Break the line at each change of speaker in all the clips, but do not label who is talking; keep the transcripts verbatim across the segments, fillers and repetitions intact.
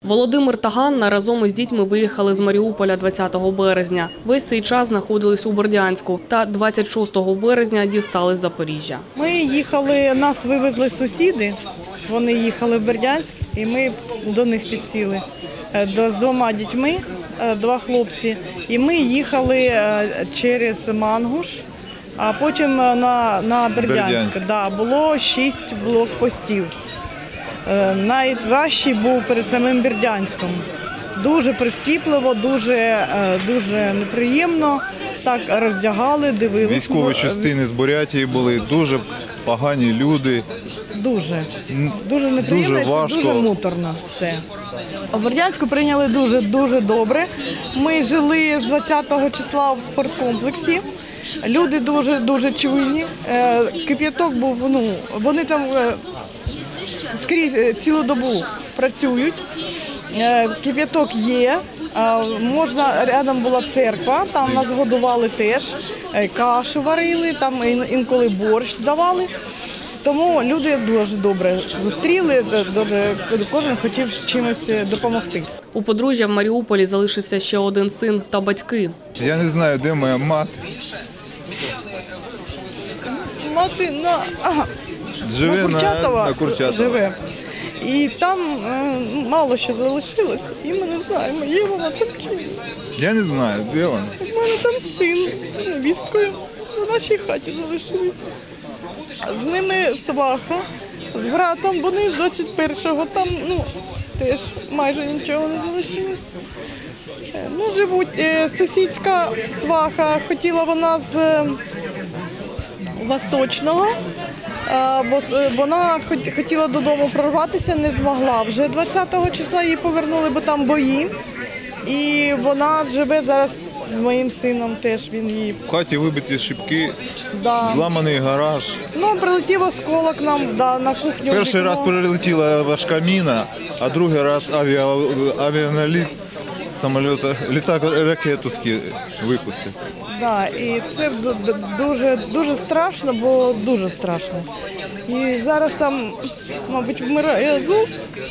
Володимир та Ганна разом із дітьми виїхали з Маріуполя двадцятого березня. Весь цей час знаходились у Бердянську та двадцять шостого березня дістали Запоріжжя.
Ми їхали, нас вивезли сусіди, вони їхали в Бердянськ і ми до них підсіли з двома дітьми, два хлопці. І ми їхали через Мангуш, а потім на, на Бердянськ.
Бердянськ.
Да, було шість блокпостів. Найважчий був перед самим Бердянськом. Дуже прискіпливо, дуже, дуже неприємно. Так роздягали, дивилися.
Військові частини з Бурятії були, дуже погані люди.
Дуже. Дуже неприємно,
Дуже важко.
дуже муторно все. В Бердянську прийняли дуже-дуже добре. Ми жили з двадцятого числа в спорткомплексі. Люди дуже-дуже чуйні. Кип'яток був, ну, вони там скрізь цілу добу працюють. Кип'яток є. Можна, рядом була церква, там нас годували теж, кашу варили, там інколи борщ давали. Тому люди дуже добре зустріли, дуже, кожен хотів чимось допомогти.
У подружжя в Маріуполі залишився ще один син та батьки.
Я не знаю, де моя мати.
Мати на, ага,
Живе
на Курчатова,
на, на Курчатова.
живе. І там е, мало що залишилось, і ми не знаємо, є вона там чи ні.
Я не знаю, де вона.
У мене там син з невісткою в нашій хаті залишились. З ними сваха, з братом, вони з двадцять першого, там ну, теж майже нічого не залишилось. Ну, живуть. Сусідська сваха, хотіла вона з Восточного, бо вона хотіла додому прорватися, не змогла. Вже двадцятого числа її повернули, бо там бої. І вона живе зараз з моїм сином теж, він її.
В хаті вибиті шибки,
Да.
зламаний гараж.
Ну, прилетів осколок нам, да, на кухню.
Перший раз прилетіла важка міна, а другий раз авіа, авіаналіт самоліта, літак ракету випустив.
Да, і це дуже, дуже страшно, бо дуже страшно. І зараз там, мабуть, вмирає Азов.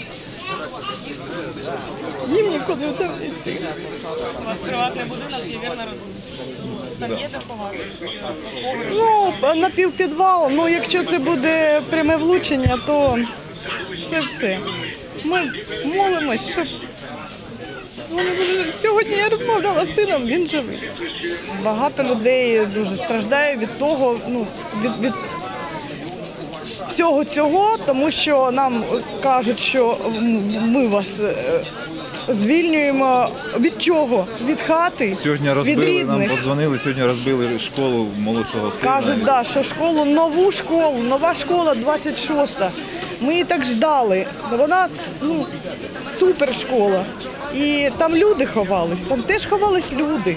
Їм нікуди там йти.
У вас приватний будинок, я вірно розумію. Там є де ховатися?
Ну, напівпідвал, ну якщо це буде пряме влучення, то це все. Ми молимось, щоб вони були. Сьогодні я розмовляла з сином, він живий. Багато людей дуже страждає від того, ну, від, від всього цього, тому що нам кажуть, що ми вас звільнюємо від чого? Від хати,
Сьогодні
від
розбили,
рідних.
нам подзвонили, сьогодні розбили школу молодшого сина.
Кажуть, да, що школу, нову школу, нова школа двадцять шоста. Ми її так ждали. Вона ну, супер школа. І там люди ховались, там теж ховались люди.